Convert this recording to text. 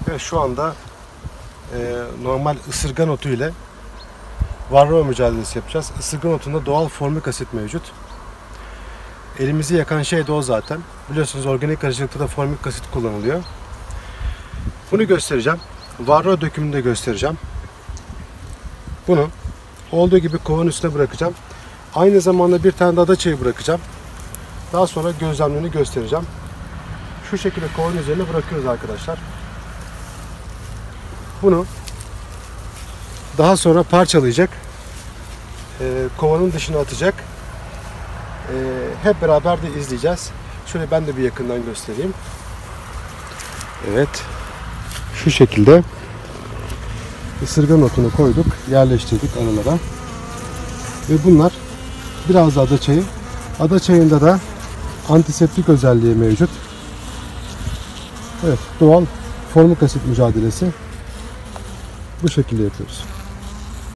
Evet, şu anda normal ısırgan otu ile varroa mücadelesi yapacağız. Isırgan otunda doğal formik asit mevcut. Elimizi yakan şey de o zaten. Biliyorsunuz organik arıcılıkta da formik asit kullanılıyor. Bunu göstereceğim. Varroa dökümünü de göstereceğim. Bunu olduğu gibi kovanın üstüne bırakacağım. Aynı zamanda bir tane de adaçayı bırakacağım. Daha sonra gözlemlerini göstereceğim. Şu şekilde kovanın üzerine bırakıyoruz arkadaşlar. Bunu daha sonra parçalayacak. Kovanın dışına atacak. Hep beraber de izleyeceğiz. Şöyle ben de bir yakından göstereyim. Evet. Şu şekilde ısırgan otunu koyduk. Yerleştirdik aralara. Ve bunlar biraz da adaçayı. Adaçayında da antiseptik özelliği mevcut. Evet. Doğal formik asit mücadelesi. Bu şekilde yapıyoruz.